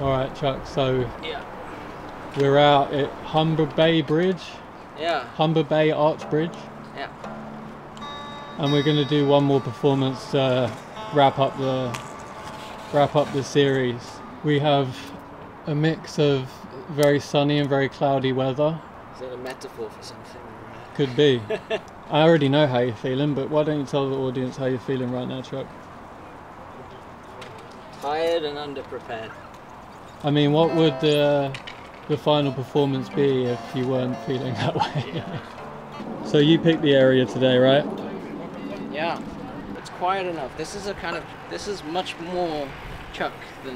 Alright, Chuck, so yeah, we're out at Humber Bay Bridge. Yeah. Humber Bay Arch Bridge. Yeah. And we're gonna do one more performance to wrap up the series. We have a mix of very sunny and very cloudy weather. Is that a metaphor for something? Could be. I already know how you're feeling, but why don't you tell the audience how you're feeling right now, Chuck? Tired and underprepared. I mean, what would the final performance be if you weren't feeling that way? Yeah. So you picked the area today, right? Yeah. It's quiet enough. This is much more Chuck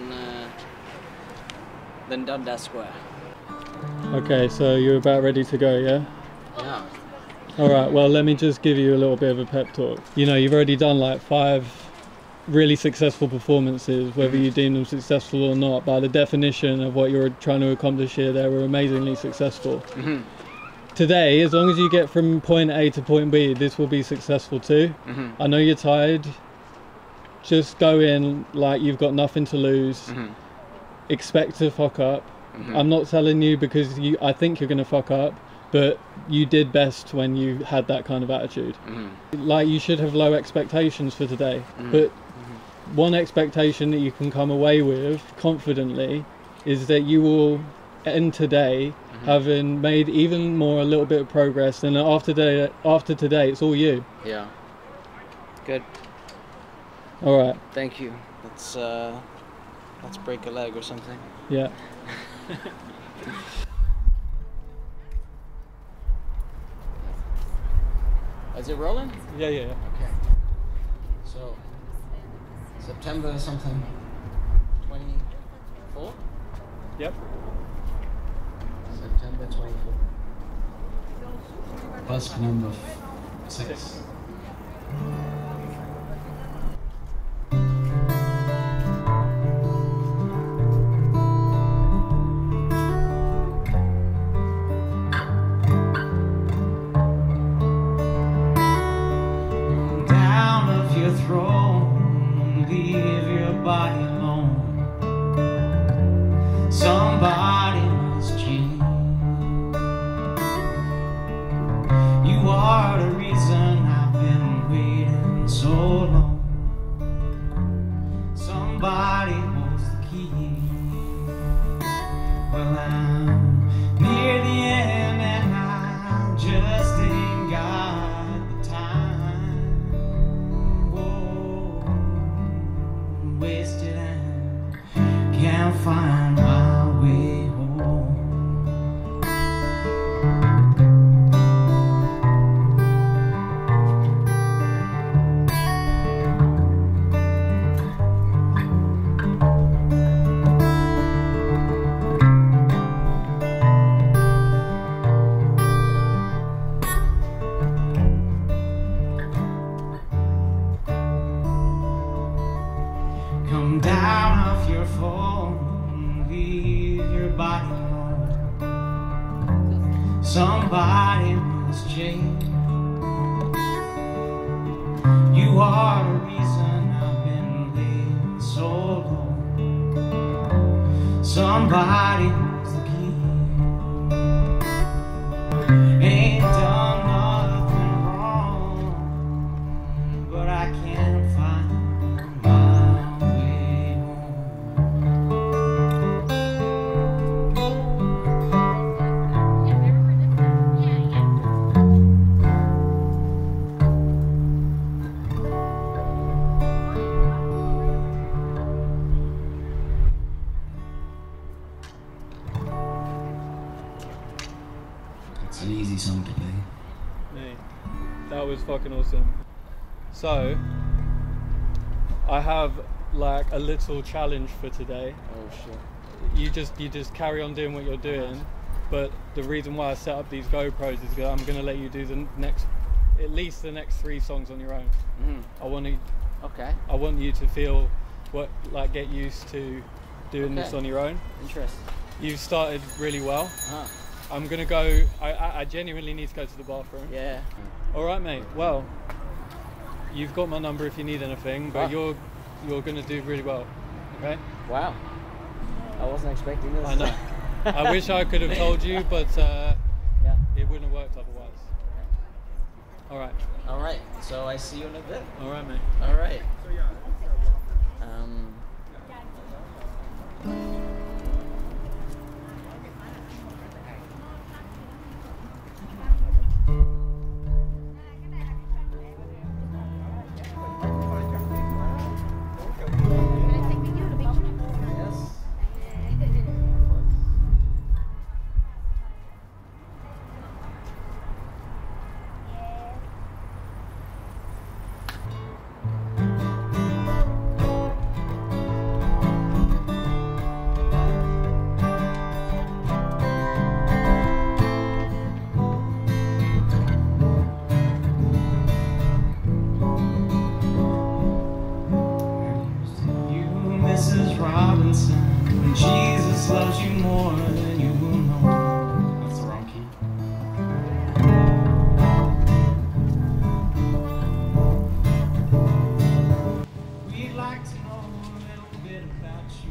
than Dundas Square. Okay, so you're about ready to go, yeah? Yeah. Alright, well let me just give you a little bit of a pep talk. You know, you've already done like 5 really successful performances, whether you deem them successful or not. By the definition of what you're trying to accomplish here, they were amazingly successful. Today, as long as you get from point A to point B, this will be successful too. I know you're tired. Just go in like you've got nothing to lose. Expect to fuck up. I'm not telling you because I think you're going to fuck up, but you did best when you had that kind of attitude. Like, you should have low expectations for today, but one expectation that you can come away with confidently is that you will end today having made even more, a little bit of progress, and after today it's all you. Yeah. Good. All right. Thank you. Let's break a leg or something. Yeah. Is it rolling? Yeah, yeah. Okay. So, September something, 24? Yep. September 24. Busk number 6. Somebody must change. You are the reason I've been waiting so long. Somebody holds the key. Well, I'm near the end and I just ain't got the time. Whoa, wasted and can't find my way home. Come down off your phone, leave your body alone. Somebody must change. You are the reason I've been laying so low. Somebody holds the key. Ain't done nothing wrong, but I can't find my way home. It's an easy song to play. Mate, that was fucking awesome. So, I have like a little challenge for today. Oh shit. You just carry on doing what you're doing, but the reason why I set up these GoPros is because I'm gonna let you do at least the next 3 songs on your own. I want you to feel get used to doing this on your own. Interesting. You've started really well. I'm gonna go. I genuinely need to go to the bathroom. Yeah. All right, mate. Well, you've got my number if you need anything, but you're gonna do really well. Okay. Wow. I wasn't expecting this. I know. I wish I could have told you, but yeah, it wouldn't have worked otherwise. All right. All right. So I see you in a bit. All right, mate. All right. Mrs. Robinson, when Jesus loves you more than you will know. That's the wrong key. We'd like to know a little bit about you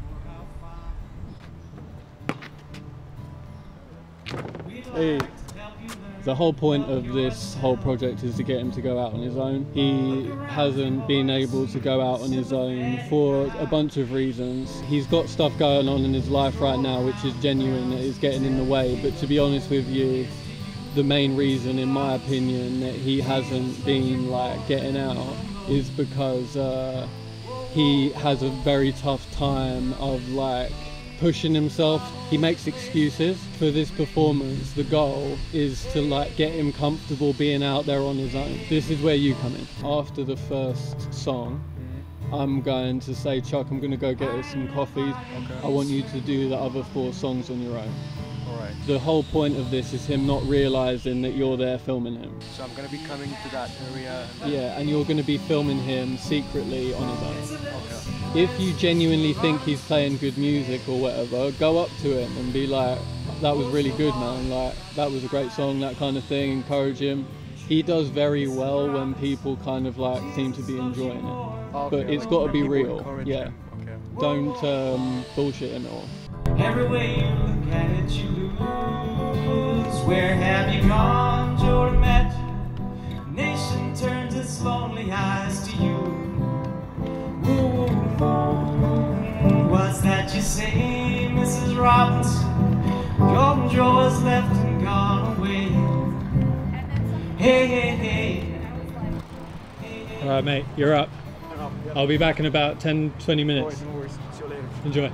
before how far. We'd Hey. like to help you learn. The whole point of this whole project is to get him to go out on his own. He hasn't been able to go out on his own for a bunch of reasons. He's got stuff going on in his life right now which is genuine, that is getting in the way, but to be honest with you, the main reason, in my opinion, that he hasn't been like getting out is because he has a very tough time of like pushing himself. He makes excuses for this performance. The goal is to like get him comfortable being out there on his own. This is where you come in. After the first song, I'm going to say, Chuck, I'm going to go get us some coffee. Okay. I want you to do the other 4 songs on your own. Alright. The whole point of this is him not realizing that you're there filming him. So I'm gonna be coming to that area. And Yeah, and you're going to be filming him secretly on his own. okay. If you genuinely think he's playing good music or whatever, go up to him and be like, that was really good, man, like that was a great song, that kind of thing. Encourage him. He does very well when people kind of like seem to be enjoying it, Okay, but it's like got to be people real. encourage Yeah, him. Okay. don't bullshit him at all. Every way you look at it, you lose. Where have you gone, Joe DiMaggio? Nation turns its lonely eyes to you. Ooh, what's that you say, Mrs. Robinson? Golden Joe has left and gone away. Hey, hey, hey. All right, mate, you're up. I'll be back in about 10-20 minutes. No worries. See you later. Enjoy.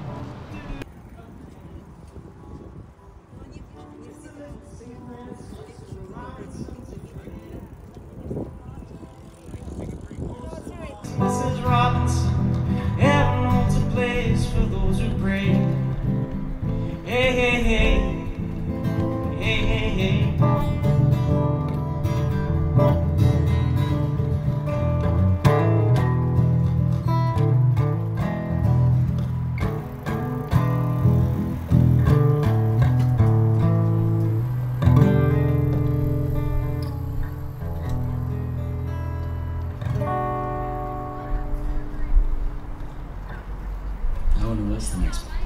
Mrs. Robinson, heaven holds a place for those who pray. Hey, hey, hey, hey, hey, hey. I wonder what's the next one.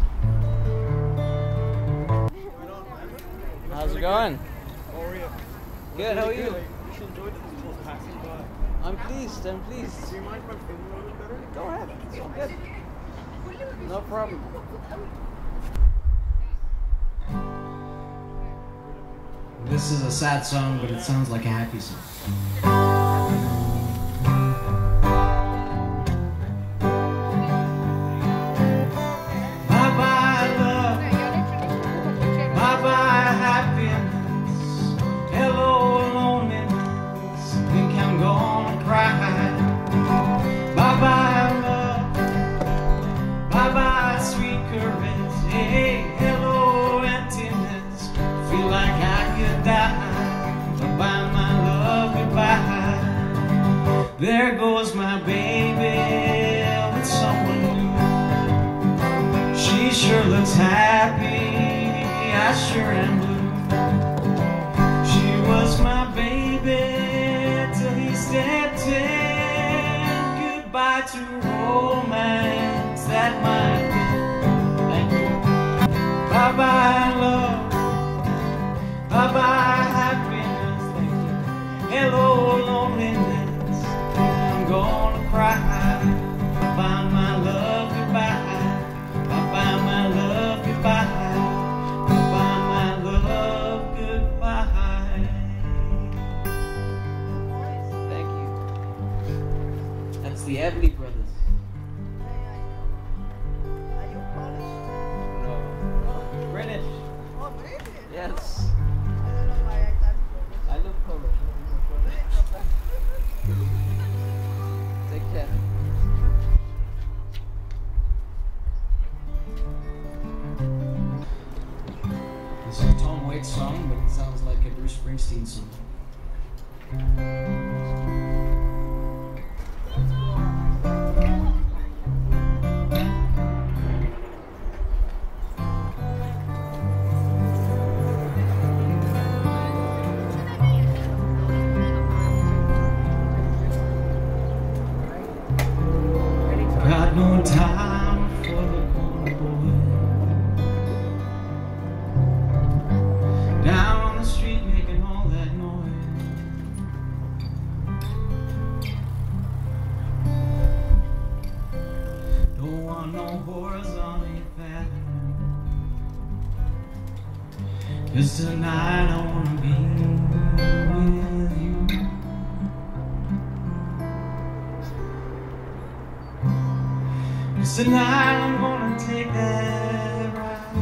How's it going? How are you? Good. How are you? You should enjoy this. It was passing by. I'm pleased. I'm pleased. Do you mind if I film a little bit better? Go ahead. It's all good. No problem. This is a sad song, but it sounds like a happy song. Bye-bye love, bye-bye happiness, hello loneliness, think I'm gonna cry. Bye-bye love, bye-bye sweet caress, hey, hello emptiness, feel like I could die, bye-bye my love, goodbye. There goes my baby with someone new. She sure looks happy, I sure am blue. She was my baby till he stepped in. Goodbye to romance that might be. Thank bye love, bye bye happiness, thank you. Hello loneliness, I'm gonna cry. Bye bye my love, goodbye. Bye bye my love, goodbye. Bye bye my love, goodbye. Thank you. That's the Everly Brothers. Are you Polish? No. British. Oh, British? Yes. I don't know why I thought Polish. I look Polish. Take care. This is a Tom Waits song, but it sounds like a Bruce Springsteen song. Got no time for the corner boy down on the street making all that noise. Don't want no whores on 8th Avenue, 'cause tonight I wanna be with you. Tonight I'm gonna take that ride,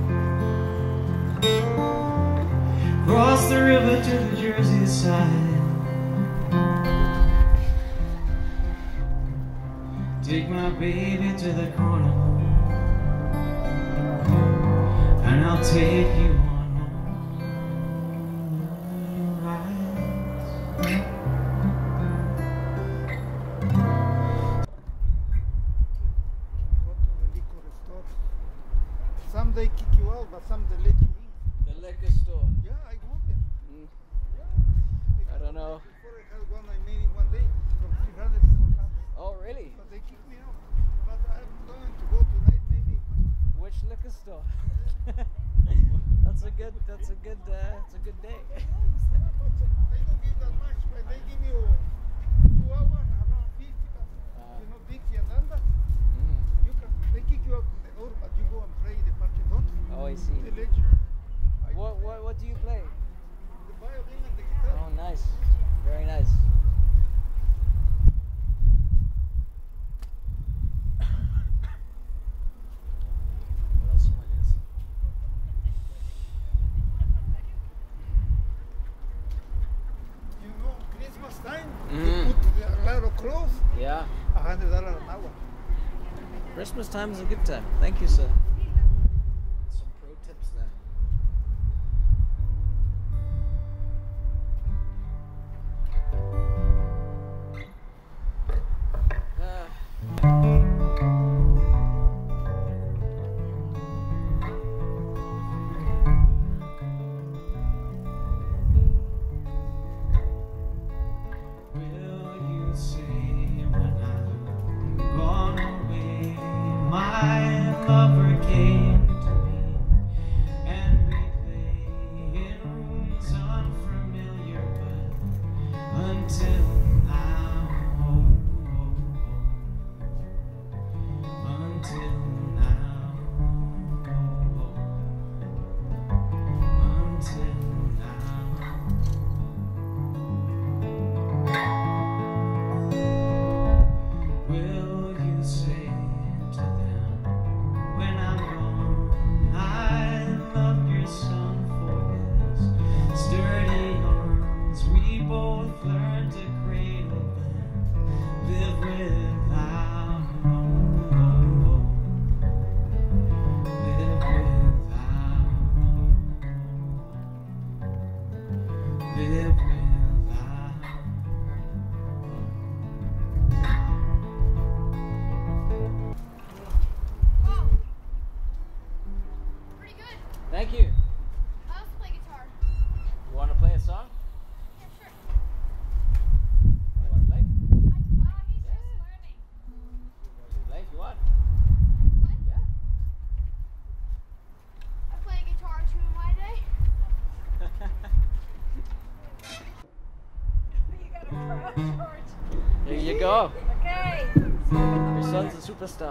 cross the river to the Jersey side, take my baby to the corner, and I'll take you on rides. Go to the liquor store. Some they kick you out, but some they let you in. The liquor store. Yeah, I go there. I don't know. Before I had one, I made it one day from 300 to 400. Oh, really? But they kicked me out. But I'm going to go tonight, maybe. Which liquor store? That's a good day. They don't give that much, but they give you 2 hours, around 50. You know, Dixie and Landa. You can. They kick you out from the door, but you go and play in the parking lot. Oh, I see. They let you. What do you play? The violin and the guitar. Oh, nice. Very nice. What else am I gonna say? You know, Christmas time, Mhm. you put a lot of clothes, Yeah. $100 an hour. Christmas time is a good time. Thank you, sir. Some pro tips there. Will you say when I'm gone away, my lover came to me, and we lay in rooms unfamiliar, but until now, until now, until now. Will you say to them when son's a superstar.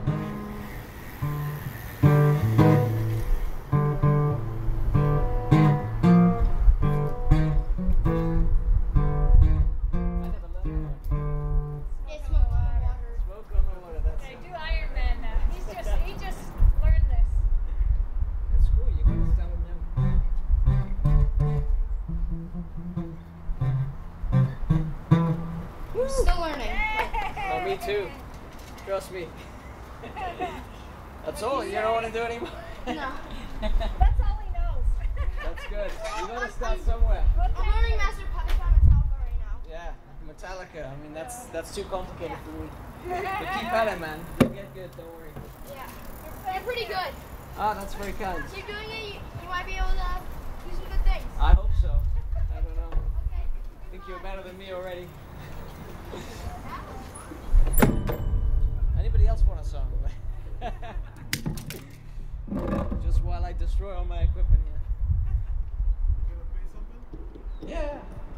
Still learning. Oh, me too. Trust me. That's all. You don't want to do anymore. No. That's all he knows. That's good. You gotta start somewhere. I'm learning Master Puppet by Metallica right now. Yeah, Metallica. I mean, that's too complicated for me. But keep at it, man. You'll get good. Don't worry. Yeah. You're pretty good. Ah, that's very kind. Keep doing it. You might be able to do some good things. I hope so. I don't know. Okay. I think you're better than me already. Anybody else want a song? Just while I destroy all my equipment here. You gonna play something? Yeah.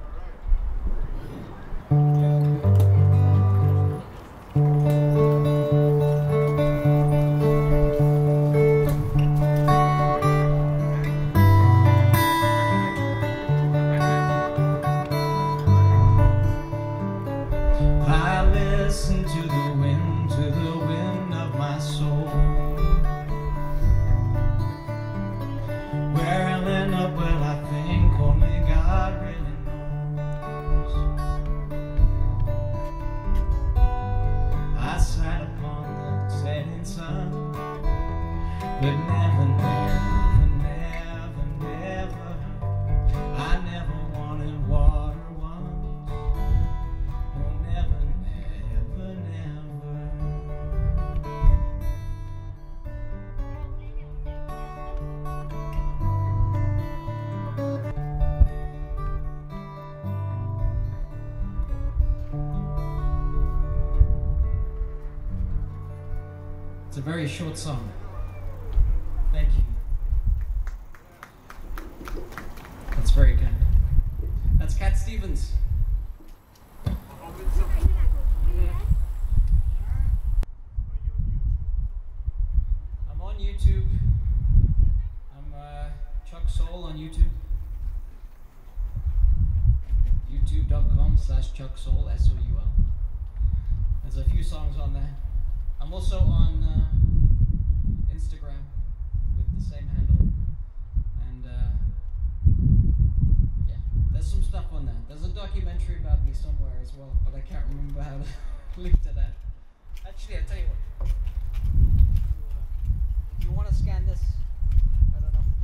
I listen to the wind of my soul. Where I'll end up, well, I think only God really knows. I sat upon the setting sun, but never, I never wanted water once. Oh, never. It's a very short song. Thank you. That's very kind. That's Cat Stevens. I'm on YouTube. I'm Chuck Soul on YouTube. YouTube.com/Chuck Soul, SOUL. There's a few songs on there. I'm also on Instagram with the same handle. And yeah, there's some stuff on there. There's a documentary about me somewhere as well, but I can't remember how to link to that. Actually, I'll tell you what. If you want to scan this, I don't know.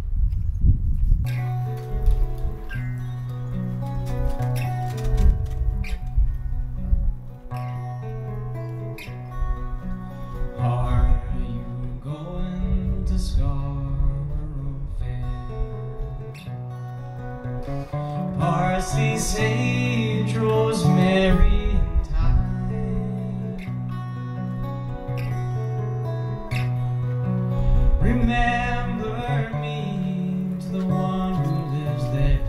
Are you going to Scarborough Fair? Parsley, sage, rosemary, and thyme. Remember me to the one who lives there.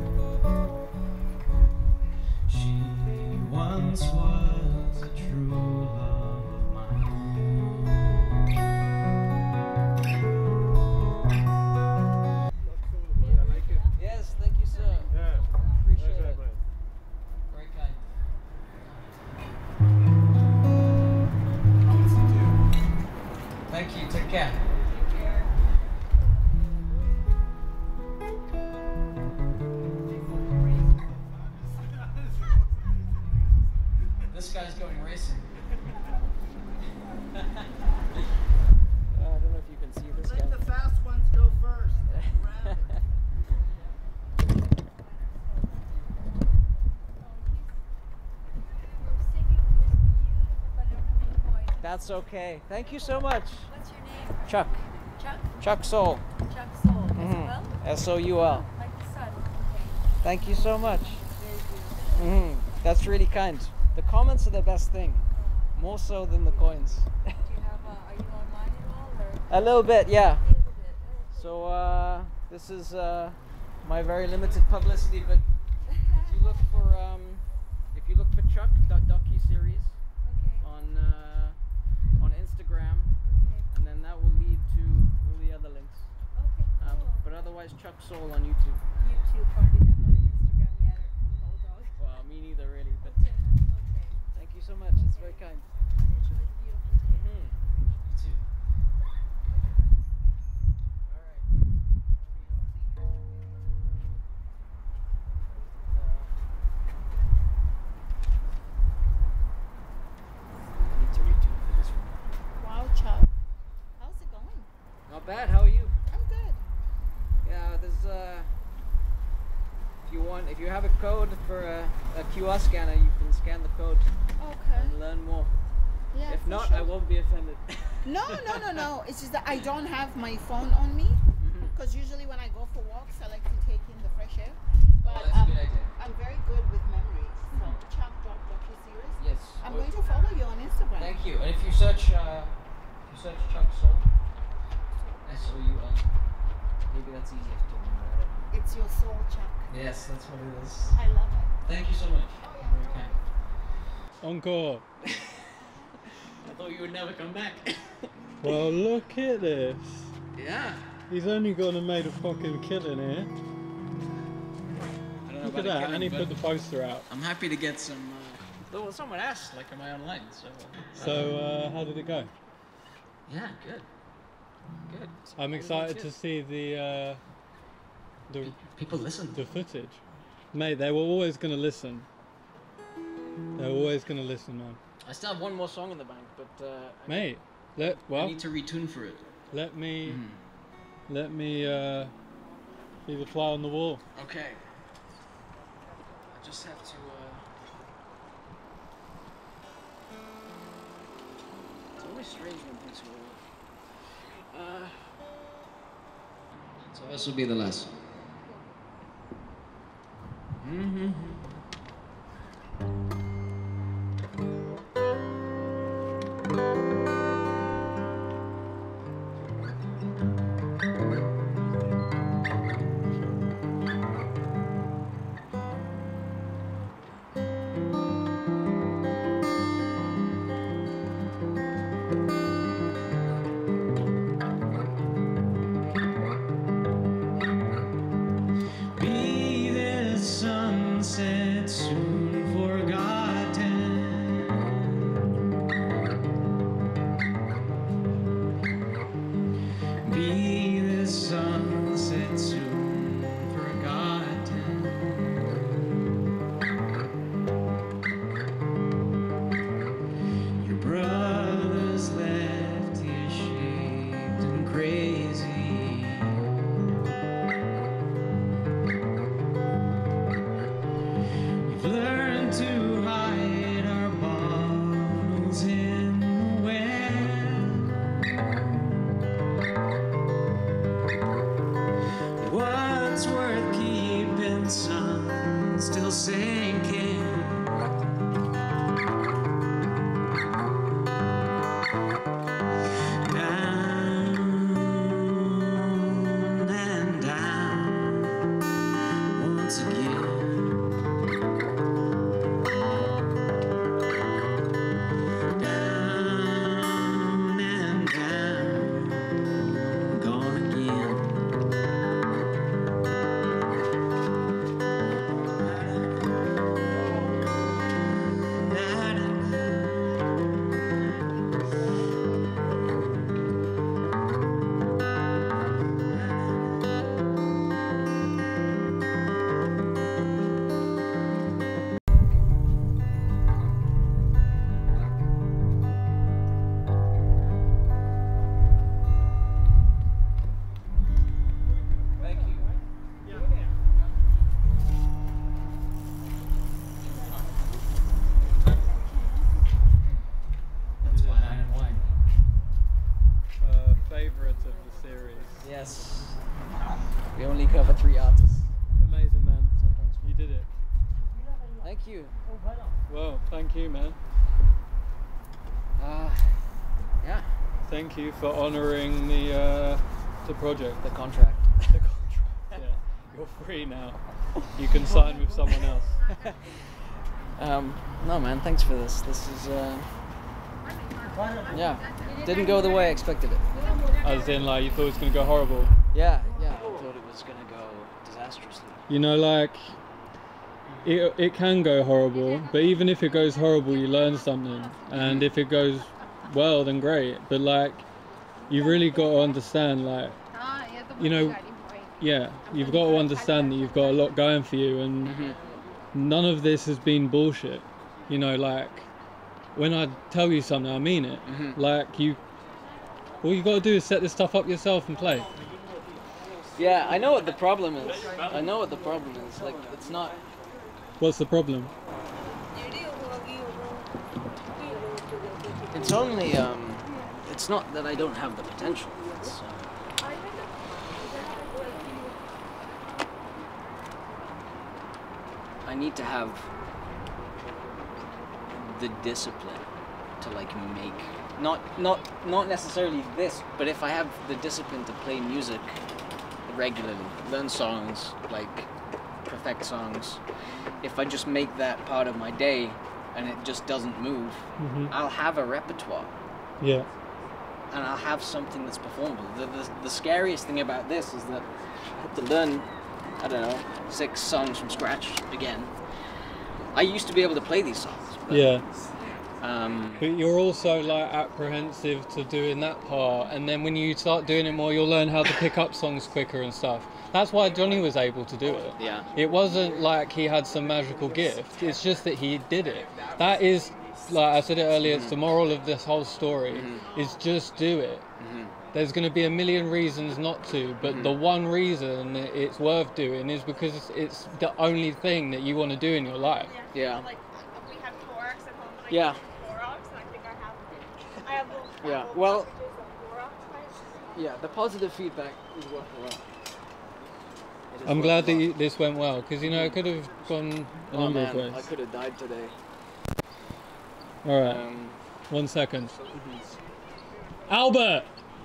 She once was a true love of mine. I like it. Yes, thank you, sir. Yeah. Appreciate Nice, it. man. Very kind. I'll listen to you. Thank you. Take care. This guy's going racing. I don't know if you can see this guy. Let the fast ones go first. That's okay. Thank you so much. What's your name? Chuck. Chuck? Chuck Soul. Chuck Soul. Mhm. S-O-L? S-O-U-L. Like the sun. Okay. Thank you so much. Very beautiful. That's really kind. The comments are the best thing. More so than the coins. Do you have, are you online at all? Or A little bit, yeah. a little bit? Oh, So this is my very limited publicity, but if you look for Chuck docu-series okay. on otherwise Chuck Soul on YouTube. YouTube probably. I'm not on Instagram yet. I'm an old dog. Well, me neither really, but Okay. thank you so much. It's very kind. Enjoy the beautiful day. You too. All right. I need to retune for this one. Wow, Chuck. How's it going? Not bad. How are you? I'm good. Yeah, there's if you have a code for a QR scanner, you can scan the code Okay. and learn more. Yeah. If for not, sure. I won't be offended. No. It's just that I don't have my phone on me because usually when I go for walks, I like to take in the fresh air. But that's a good idea. I'm very good with memory. So Chuck docu-series. Yes. I'm going to follow you on Instagram. Thank you. And if you search Chuck Soul, S-O-U-L, maybe that's easier to remember. It's your soul, Chuck. Yes, that's what it is. I love it. Thank you so much. Oh, yeah, Very no kind. Encore. I thought you would never come back. Well, look at this. Yeah. He's only gonna made a fucking killing here. I don't know Look about at that, killing, and he but put the poster out. I'm happy to get some. Well, someone asked, like, am I online? So, how did it go? Yeah, good. Good. I'm excited to see the People listen. the footage. Mate, they were always gonna listen. They're always gonna listen, man. I still have one more song in the bank, but Mate, I need to retune for it. let me be the fly on the wall. Okay. I just have to. It's always strange when things go wrong. So this will be the last song. Be this sunset soon forgotten. Be this sunset soon forgotten. Your brothers left you shaped and crazy. We've learned to hide our bottles in the wind. What's worth keeping, sun still sinking. Down and down once again. Down and down, gone again. Thank you. That's why I have wine. Favorite of the series. Yes. We only cover 3 artists. Amazing, man. Sometimes. You did it. Thank you. Well, thank you, man. Yeah. Thank you for honouring the project. The contract. The contract. Yeah. You're free now. You can sign with someone else. No, man. Thanks for this. This is. Yeah. Didn't go the way I expected it. As in, like, you thought it was going to go horrible. Yeah. I thought it was gonna go disastrously. You know, like, it can go horrible, but even if it goes horrible, you learn something. And if it goes well, then great. But, like, you really got to understand, like, you know, yeah, you've got to understand that you've got a lot going for you, and none of this has been bullshit. You know, like, when I tell you something, I mean it. Like, all you got to do is set this stuff up yourself and play. Yeah, I know what the problem is. I know what the problem is. Like, it's not. What's the problem? It's only. It's not that I don't have the potential. It's. I need to have the discipline to like make not necessarily this, but if I have the discipline to play music regularly, learn songs, like perfect songs, if I just make that part of my day and it just doesn't move, I'll have a repertoire. Yeah. And I'll have something that's performable. The scariest thing about this is that I have to learn, I don't know, 6 songs from scratch again. I used to be able to play these songs. But, yeah. But you're also like apprehensive to doing that part, and then when you start doing it more, you'll learn how to pick up songs quicker and stuff. That's why Johnny was able to do it. Yeah. It wasn't like he had some magical gift. It's just that he did it. That is, like I said it earlier, it's the moral of this whole story. Is just do it. There's going to be a million reasons not to, but the one reason it's worth doing is because it's the only thing that you want to do in your life. Yeah. Like, we have Clorox at home, but Yeah. Clorox, and I think I have little Yeah. little Well. cartridges of Clorox. Yeah. The positive feedback is worth a lot. I'm glad that this went well, because you know it could have gone a number of ways. I could have died today. All right, 1 second. Albert.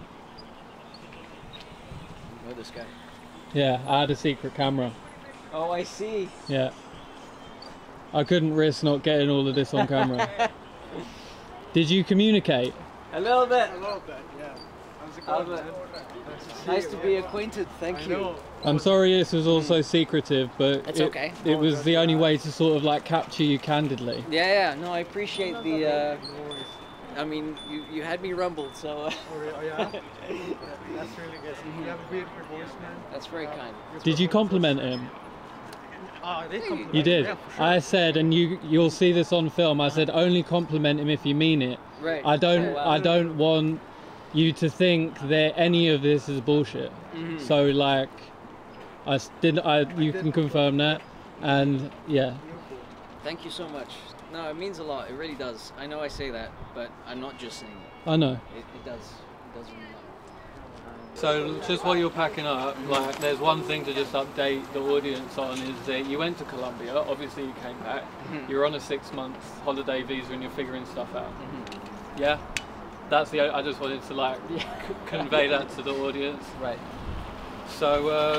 I know this guy. Yeah, I had a secret camera. Oh, I see. Yeah. I couldn't risk not getting all of this on camera. Did you communicate? A little bit. A little bit, yeah. How's it going, Albert. man? Nice to be acquainted. Thank you. I'm sorry this was also secretive, but It's okay. it was the only way to sort of like capture you candidly. Yeah. No, I appreciate the. I mean, you had me rumbled, so. Oh, yeah? That's really good. You have a beautiful voice, man. That's very kind. Did you compliment him? Oh, they compliment You did. Yeah, for sure. I said, and you'll see this on film. I said only compliment him if you mean it. Right. I don't. Oh, wow. I don't want you to think that any of this is bullshit. So like, you can confirm that, and yeah. Thank you so much. No, it means a lot. It really does. I know I say that, but I'm not just saying it. I know. It does. It does really matter. So just while you're packing up, like, there's one thing to just update the audience on is that you went to Colombia. Obviously, you came back. You're on a 6-month holiday visa and you're figuring stuff out. Yeah. That's I just wanted to like convey that to the audience. Right. So,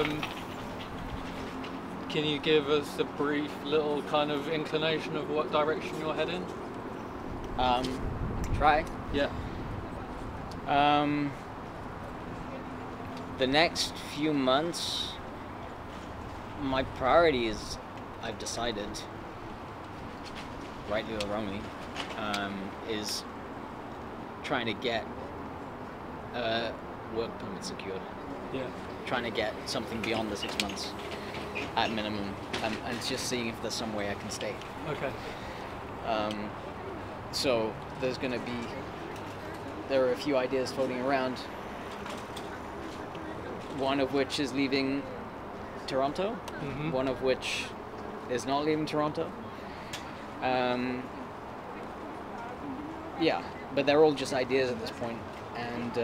can you give us a brief little kind of inclination of what direction you're heading? Try. Yeah. The next few months, my priority is, I've decided, rightly or wrongly, is trying to get a work permit secured. Yeah. Trying to get something beyond the 6 months at minimum, and just seeing if there's some way I can stay. Okay. So there are a few ideas floating around, one of which is leaving Toronto, one of which is not leaving Toronto. Yeah, but they're all just ideas at this point, and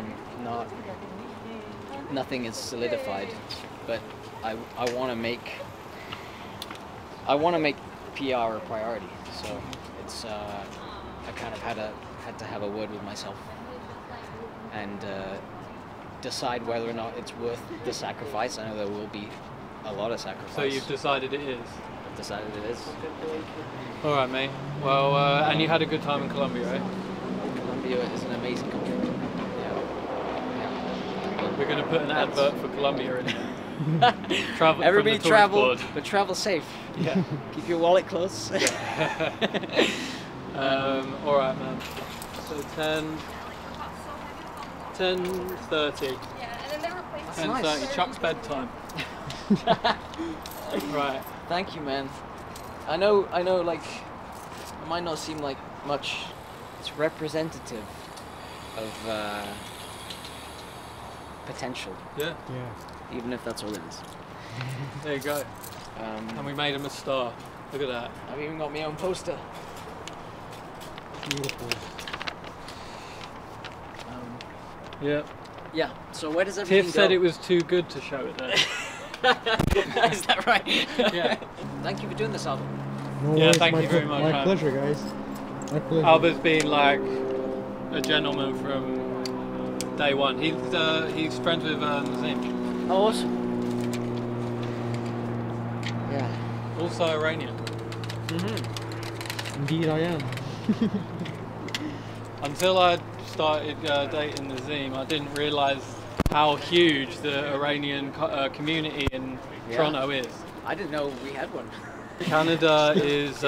nothing is solidified. But I want to make PR a priority. So it's I kind of had to have a word with myself and decide whether or not it's worth the sacrifice. I know there will be a lot of sacrifice. So you've decided it is? I've decided it is. All right, mate. Well, and you had a good time in Colombia, right? Colombia is an amazing country. Yeah. We're going to put an advert for Colombia in there. Travel. Everybody from the travel, tourist board. but travel safe. Yeah. Keep your wallet close. All right, man. So 10:30. Yeah, and then they replaced 10:30. Chuck's bedtime. Right. Thank you, man. I know, like, it might not seem like much. It's representative of potential, Yeah. Yeah. even if that's all it is. There you go. And we made him a star. Look at that. I've even got my own poster. Beautiful. Yeah. Yeah, so where does everything Tiff go? said it was too good to show it there. Is that right? Yeah. Thank you for doing this album. No Yeah, worries, thank my you very much, My man. pleasure, guys. My pleasure. Albert's been like a gentleman from day one. He's friends with Nazim. Oh, awesome. Yeah. Also Iranian. Indeed, I am. Until I started dating Nazim, I didn't realise how huge the Iranian community in Yeah. Toronto is. I didn't know we had one. Canada is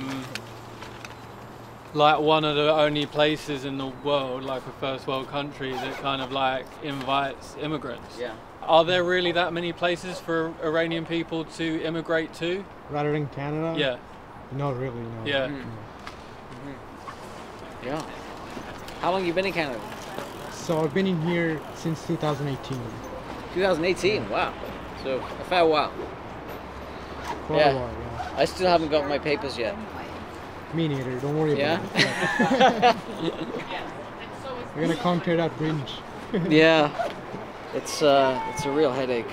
like one of the only places in the world, like a first world country, that kind of like invites immigrants. Yeah. Are there really that many places for Iranian people to immigrate to? Rather than Canada? Yeah. Not really, no. Yeah. No. Yeah. How long you been in Canada? So I've been in here since 2018. 2018. Wow. So a fair while. Quite Yeah. a while, yeah. I still haven't got my papers yet. Me neither, don't worry Yeah? about it. We're gonna conquer that bridge. Yeah. It's a real headache.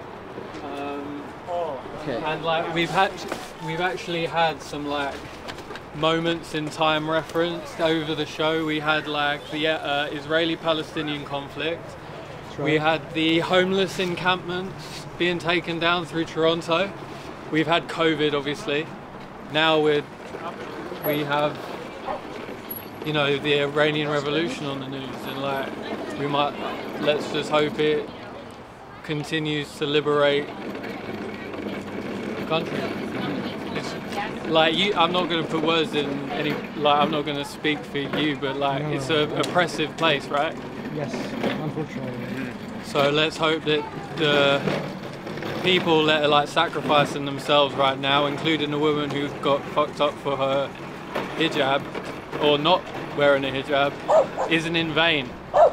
Okay. And like we've actually had some like moments in time referenced over the show. We had like the Israeli-Palestinian conflict. That's We right. had the homeless encampments being taken down through Toronto. We've had COVID, obviously. Now we have, you know, the Iranian Revolution on the news, and like let's just hope it continues to liberate the country. It's like I'm not going to put words in any, like I'm not going to speak for you, but like No. it's an oppressive place, right? Yes, unfortunately. So let's hope that the people that are like sacrificing themselves right now, including the woman who got fucked up for her hijab or not wearing a hijab, isn't in vain.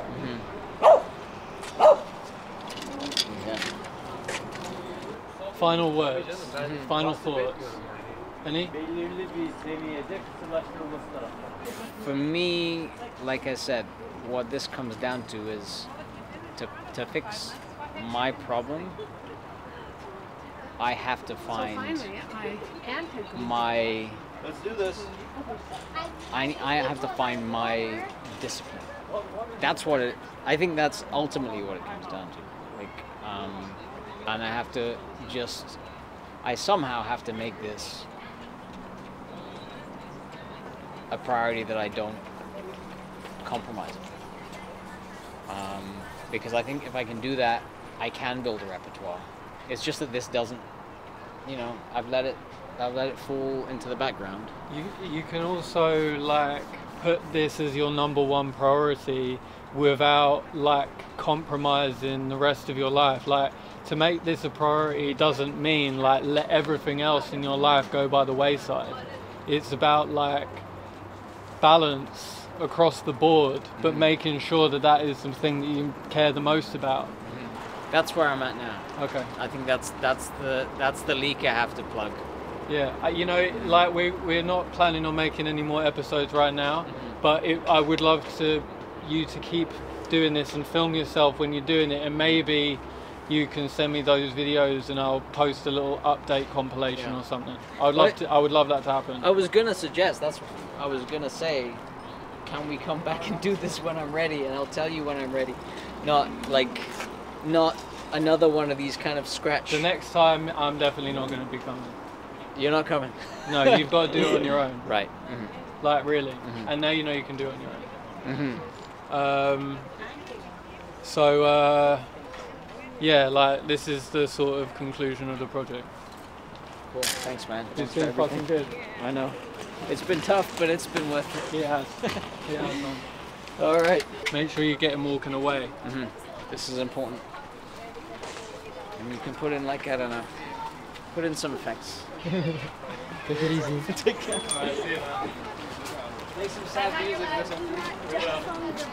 Yeah. Final words, final thoughts. Any? For me, like I said, what this comes down to is to fix my problem, I have to find my. Let's do this. I have to find my discipline. That's what it. I think that's ultimately what it comes down to. Like, and I have to just. I somehow have to make this a priority that I don't compromise on. Because I think if I can do that, I can build a repertoire. It's just that this doesn't. You know, I've let it fall into the background. You can also like put this as your number one priority without like compromising the rest of your life. Like to make this a priority doesn't mean like let everything else in your life go by the wayside. It's about like balance across the board, but making sure that that is something that you care the most about. That's where I'm at now. Okay. I think that's the leak I have to plug. Yeah, you know, like we're not planning on making any more episodes right now, but I would love you to keep doing this and film yourself when you're doing it, and maybe you can send me those videos and I'll post a little update compilation or something. I would love that to happen. I was gonna suggest, I was gonna say, can we come back and do this when I'm ready, and I'll tell you when I'm ready. Not another one of these kind of scratch. The next time I'm definitely not going to be coming. You're not coming. No, you've got to do it on your own. Right. Like really. And now you know you can do it on your own. So yeah, like this is the sort of conclusion of the project. Cool. Thanks, man. It's Thanks for been everything. fucking good. I know. It's been tough, but it's been worth it. It has. It has, man. All right. Make sure you get him walking away. This is important. And you can put in, like, I don't know, put in some effects. Take it easy. Take care. Alright, see you, man. Play some sad music or something.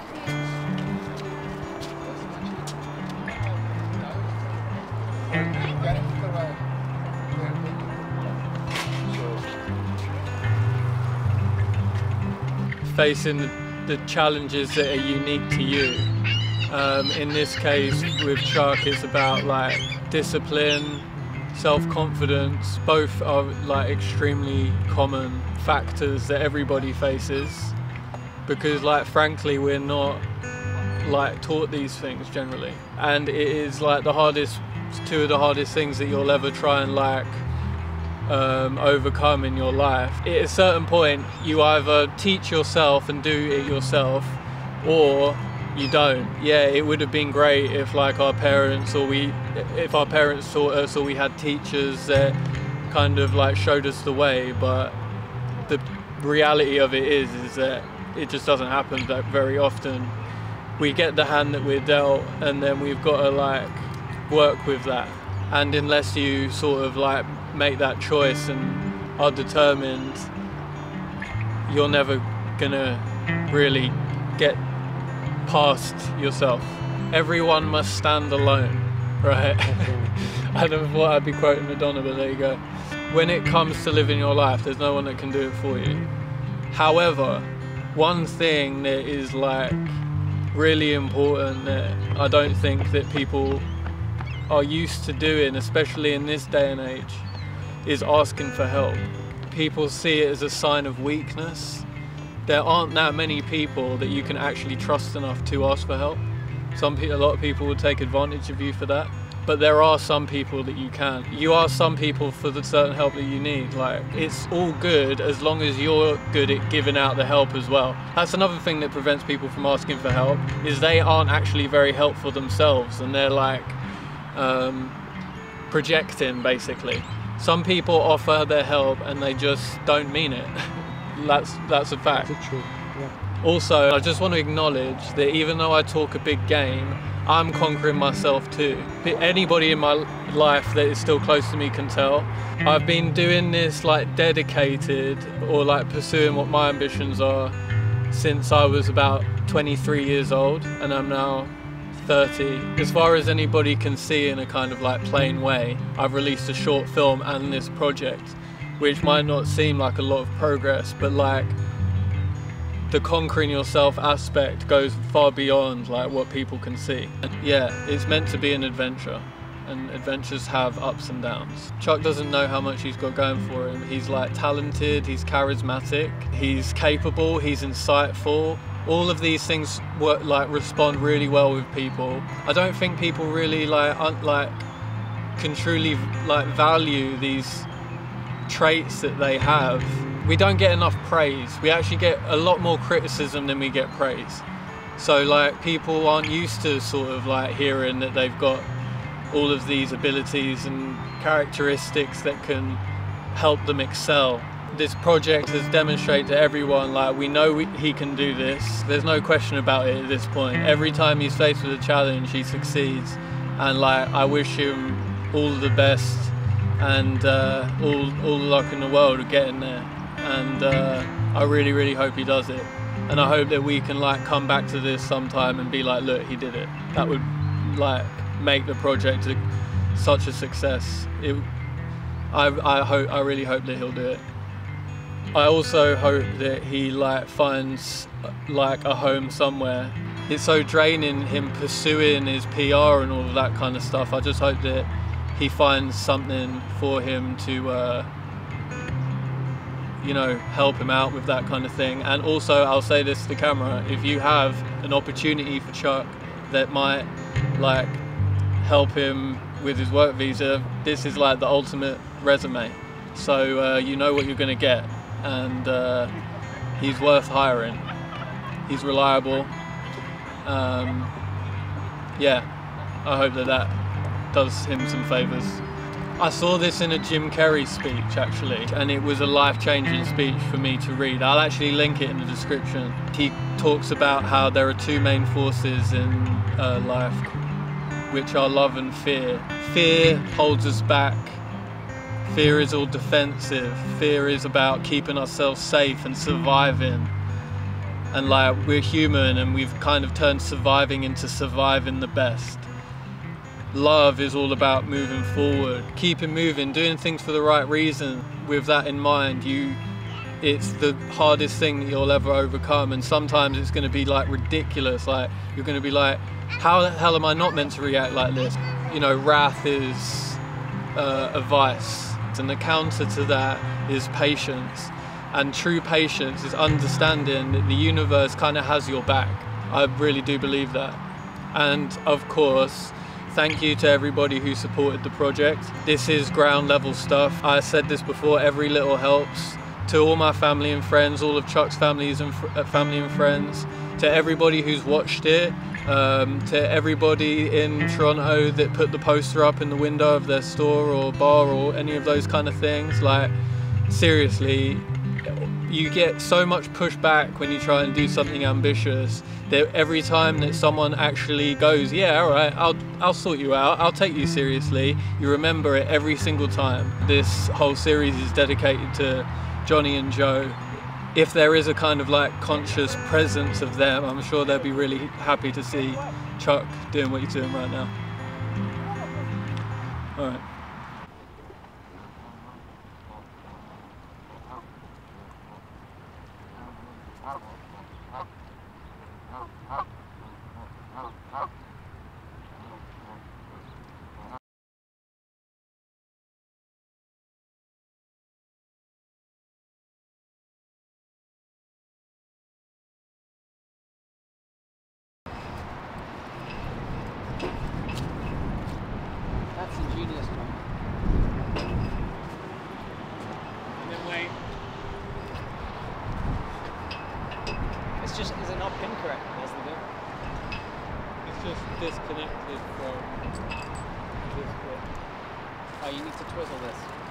Facing the challenges that are unique to you. In this case, with Chuck, it's about like discipline, self-confidence. Both are like extremely common factors that everybody faces, because like frankly we're not like taught these things generally, and it is like two of the hardest things that you'll ever try and like overcome in your life. At a certain point you either teach yourself and do it yourself, or you don't. Yeah, it would have been great if like our parents taught us, or we had teachers that kind of like showed us the way, but the reality of it is that it just doesn't happen that very often. We get the hand that we're dealt, and then we've got to like work with that. And unless you sort of like make that choice and are determined, you're never gonna really get past yourself. Everyone must stand alone, right? I don't know what I'd be quoting Madonna, but there you go. When it comes to living your life, there's no one that can do it for you. However, one thing that is like really important that I don't think that people are used to doing, especially in this day and age, is asking for help. People see it as a sign of weakness. There aren't that many people that you can actually trust enough to ask for help. A lot of people will take advantage of you for that, but there are some people that you can. You ask some people for the certain help that you need. Like, it's all good as long as you're good at giving out the help as well. That's another thing that prevents people from asking for help, is they aren't actually very helpful themselves, and they're like projecting basically. Some people offer their help and they just don't mean it. That's a fact. That's true. Yeah. Also, I just want to acknowledge that even though I talk a big game, I'm conquering myself too. Anybody in my life that is still close to me can tell. I've been doing this like dedicated, or like pursuing what my ambitions are, since I was about 23 years old, and I'm now 30. As far as anybody can see in a kind of like plain way, I've released a short film and this project, which might not seem like a lot of progress, but like the conquering yourself aspect goes far beyond like what people can see. And yeah, it's meant to be an adventure, and adventures have ups and downs. Chuck doesn't know how much he's got going for him. He's like talented, he's charismatic, he's capable, he's insightful. All of these things respond really well with people. I don't think people really can truly like value these traits that they have. We don't get enough praise. We actually get a lot more criticism than we get praise. So like people aren't used to sort of like hearing that they've got all of these abilities and characteristics that can help them excel. This project has demonstrated to everyone, like, we know he can do this. There's no question about it at this point. Every time he's faced with a challenge, he succeeds. And like, I wish him all the best and all the luck in the world of getting there. And I really, really hope he does it. And I hope that we can like come back to this sometime and be like, look, he did it. That would like make the project such a success. I really hope that he'll do it. I also hope that he like finds like a home somewhere. It's so draining him pursuing his PR and all of that kind of stuff. I just hope that he finds something for him to you know, help him out with that kind of thing. And also, I'll say this to the camera, if you have an opportunity for Chuck that might like help him with his work visa, this is like the ultimate resume. So you know what you're gonna get. And he's worth hiring. He's reliable. Yeah, I hope that does him some favours. I saw this in a Jim Carrey speech actually, and it was a life-changing speech for me to read. I'll actually link it in the description. He talks about how there are two main forces in life, which are love and fear. Fear holds us back. Fear is all defensive. Fear is about keeping ourselves safe and surviving. And like, we're human and we've kind of turned surviving into surviving the best. Love is all about moving forward, keeping moving, doing things for the right reason. With that in mind, it's the hardest thing that you'll ever overcome, and sometimes it's going to be like ridiculous. Like, you're going to be like, how the hell am I not meant to react like this? You know, wrath is a vice, and the counter to that is patience. And true patience is understanding that the universe kind of has your back. I really do believe that. And of course, thank you to everybody who supported the project. This is ground level stuff. I said this before, every little helps. To all my family and friends, all of Chuck's family and friends, to everybody who's watched it, to everybody in Toronto that put the poster up in the window of their store or bar or any of those kind of things. Like, seriously, you get so much pushback when you try and do something ambitious that every time that someone actually goes, yeah, all right, I'll sort you out, I'll take you seriously, you remember it every single time. This whole series is dedicated to Johnny and Joe. If there is a kind of like conscious presence of them, I'm sure they'll be really happy to see Chuck doing what he's doing right now. All right. That's ingenious, man. And then wait. It's just, is it not pin correct? That's the bit. It's just disconnected from this bit. Oh, you need to twizzle this.